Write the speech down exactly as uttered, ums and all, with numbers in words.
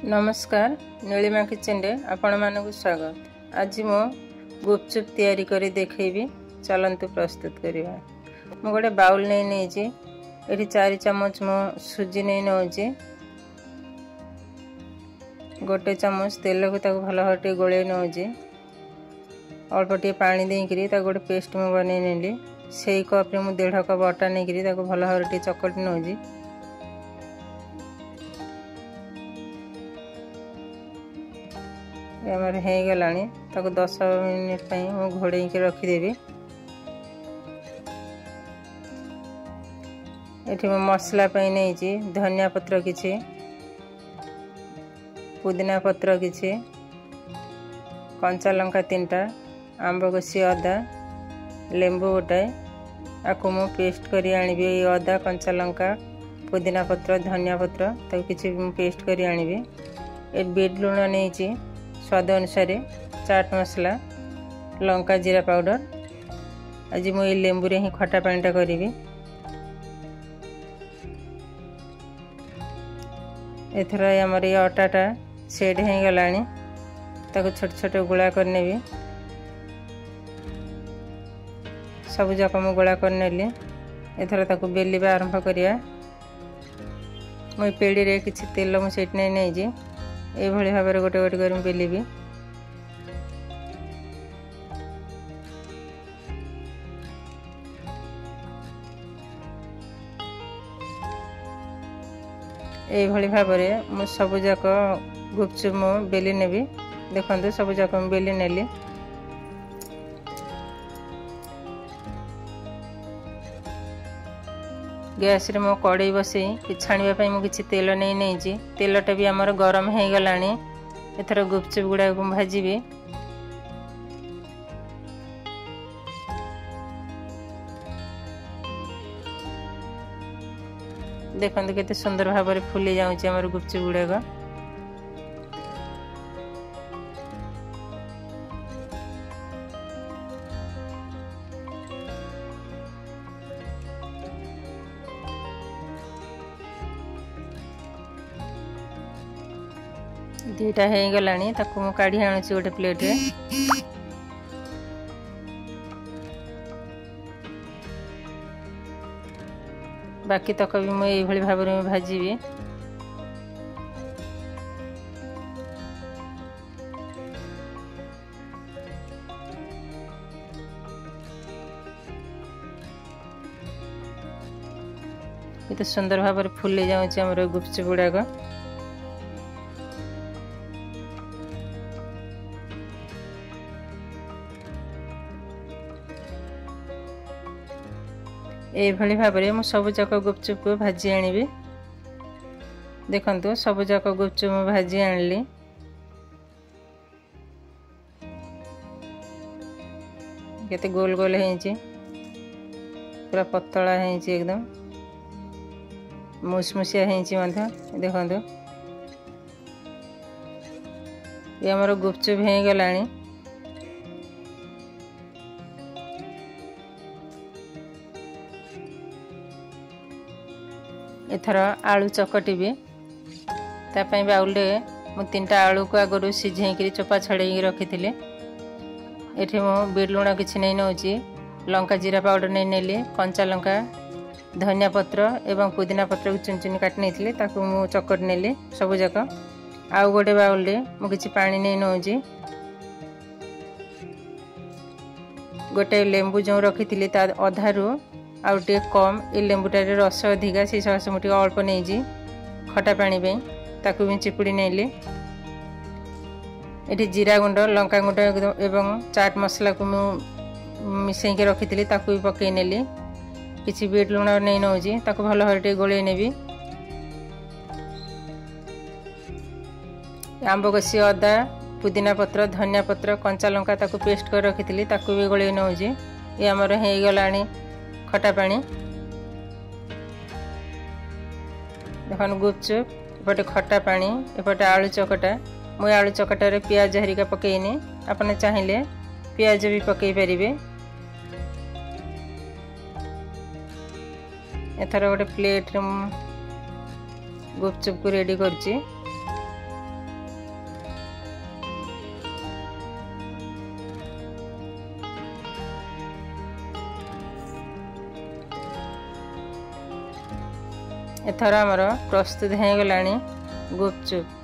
नमस्कार नीलिमा किचन रे आपण मानक स्वागत। आज मो गुपचुप तैयारी करी देखैबी, चलंतु प्रस्तुत करिवा। मो गोटे बाउल नै नै जी एठी चार चम्मच मो सुजी नै नौजी। गोटे चम्मच तेल को ताको भल हटे गोळे नौजी। अल्प टे पानी देई करी ता गोटे पेस्ट मो बनै नेली। सेई कप रे मो डेढ़ कप आटा नै करी ताको भल हटे चकट नौजी। आमर हो गलानी ताको दस मिनिट पई मु घोड़े के रखी देबी। एठी मो मसला पई नै जी धनिया पत्र किछि, पुदीना पत्र किछि, कंचा लंका तीनटा, आंब कसी अदा, लेंबू गोटे आकु मु पेस्ट करी आनिबी। अदा कंचा लंका पुदीना पत्र धनिया पत्र ताको किछि पेस्ट करी आनिबी। ए बीट लूण नै जी स्वाद अनुसार, चाट मसला, लंका जीरा पाउडर। आज मुझे लेंबू रे ही खटा पानीटा करी। एथर आमर ये अटाटा सेट हो गलानी ताको छोट छोट गोला करने भी सब जाक मु गोला करनेली। एथर ताको बेलिबा आरंभ करिया। मुई पेड़ी रे किछि तेल मु सेट नै नै जी ए भली भाबरे गोटे गोटे कर बेलिबी। ए भली भाबरे मु सब जाक गुपचुप मु बेली नेबी। देखंतु सब जाक मु बेली नेली। गैस रे मो कड़ाई बसई कि छाणिबा पई मु किछि तेल नै नै जी। तेलटा भी हमर गरम हो गलानी। एथर गुपचुप गुडा को भाजीबी। देखंतु केते सुंदर भाबरे फुली जाउची हमर गुपचुप गुडा को। दीटा हो गलानी ताको मु काढ़ी आनुची गोटे प्लेट रे। बाकी तक भी मु एई भली भाबरे में भाजीबी। केते सुंदर भाबरे फुली जाउची हमर गुपचुप गुडा को। ए भली भाबरे मु सब जाक गुपचुप को भाजी आनिबी। देखंतु सब जाक गुपचुप मु भाजी आनली। केते गोल गोल हेंची, पूरा पतला हेंची, एकदम मुसमुसिया हेंची माथा। देखंतु ये हमर गुपचुप हे गलानी। एथर आलू चकटी भी तापाई बाउल रे मु तीनटा आलू को आगरु सिझेई करी चोपा छड़ेई रखी थिले। एठी मु बीट लूण किछि नै नौची, लंका जीरा पाउडर नै नेली, कंचा लंका धनिया पत्र एवं पुदीना पत्र को चुन चुन काट नेथिले ताकू मु चकट नेली सब जाक। आउ गोटे बाउल रे मु किछि पानी नै नौची। गोटे लेंबू जो रखी थिले ता अधारू आउ टे कम ए लेंबूटार रस अधिका से सस मुठी अल्प नै जी खटा पानी पे ताकू भी चिपुड़ी नेली। एठी जीरा गुंड, लंका गुंड एवं चाट मसला को मु मिसई के रखी थिली ताकू भी पकई नेली। किछि बीट लूण नै नौजी ताकू भल हरटे गोळे नेबी। आंब कसी अदा पुदीना पत्र धनिया पत्र कंचा लंका ताकू पेस्ट कर रखी थिली ताकू भी गोळे नौजी। ए हमर हे गलानी खटा पानी। देखन गुपचुप एपटे खटा पानी एपटे आलू चकटा। मु आलू चकटा रे प्याज हरिका पकेइनी, आपने चाहिले प्याज भी पकई परिबे। एथर गोटे प्लेट रे गुपचुप को रेडी करछि। एथर आमर प्रस्तुत हो गलानी गुपचुप।